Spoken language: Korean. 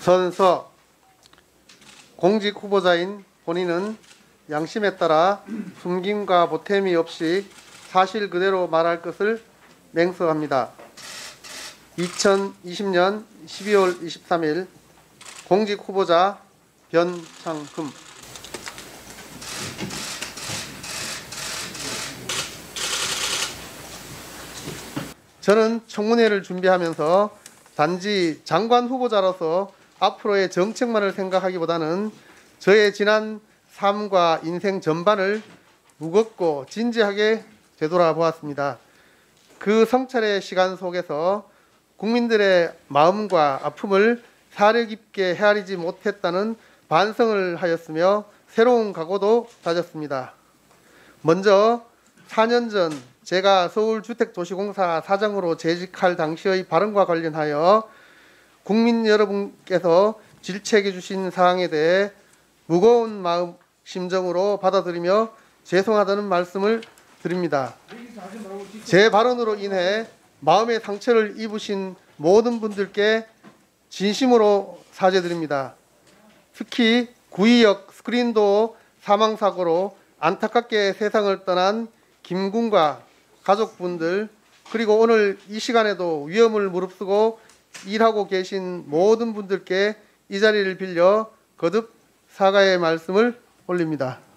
선서 공직 후보자인 본인은 양심에 따라 숨김과 보탬이 없이 사실 그대로 말할 것을 맹세합니다. 2020년 12월 23일 공직 후보자 변창흠. 저는 청문회를 준비하면서 단지 장관 후보자로서 앞으로의 정책만을 생각하기보다는 저의 지난 삶과 인생 전반을 무겁고 진지하게 되돌아보았습니다. 그 성찰의 시간 속에서 국민들의 마음과 아픔을 사려 깊게 헤아리지 못했다는 반성을 하였으며 새로운 각오도 다졌습니다. 먼저 4년 전 제가 서울주택도시공사 사장으로 재직할 당시의 발언과 관련하여 국민 여러분께서 질책해 주신 사항에 대해 무거운 마음 심정으로 받아들이며 죄송하다는 말씀을 드립니다. 제 발언으로 인해 마음의 상처를 입으신 모든 분들께 진심으로 사죄드립니다. 특히 구의역 스크린도어 사망사고로 안타깝게 세상을 떠난 김군과 가족분들, 그리고 오늘 이 시간에도 위험을 무릅쓰고 일하고 계신 모든 분들께 이 자리를 빌려 거듭 사과의 말씀을 올립니다.